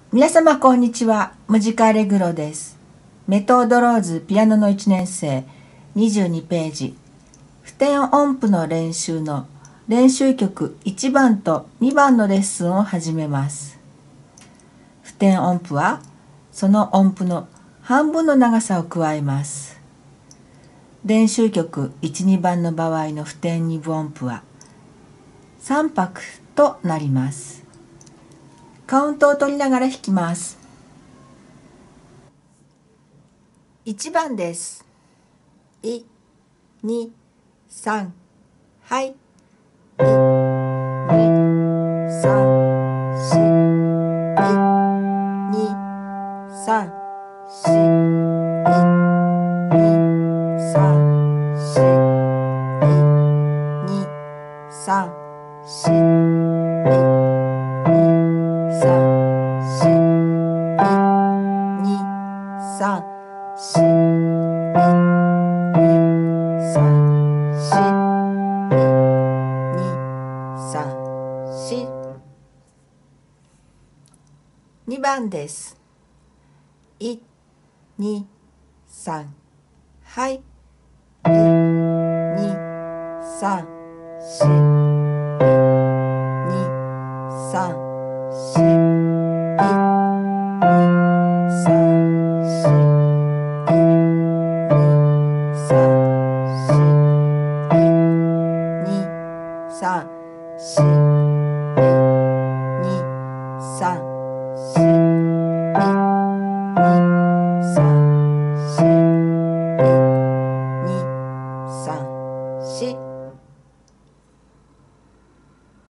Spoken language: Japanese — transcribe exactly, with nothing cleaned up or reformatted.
皆様こんにちは。ムジカアレグロです。メトードローズピアノのいちねん生にじゅうにページ、付点音符の練習の練習曲いちばんとにばんのレッスンを始めます。付点音符はその音符の半分の長さを加えます。練習曲いち、にばんの場合の付点二分音符はさん拍となります。カウントを取りながら弾きます。いちばんです。い、に、さん、はい。い、に、さん、し、い、に、さん、し、い、に、さん、し、い、に、さん、し、い、に、さん、し、い、に、さん、し、にばんです。い、に、さん、はい。い、に、さん、し、い、に、さん、し。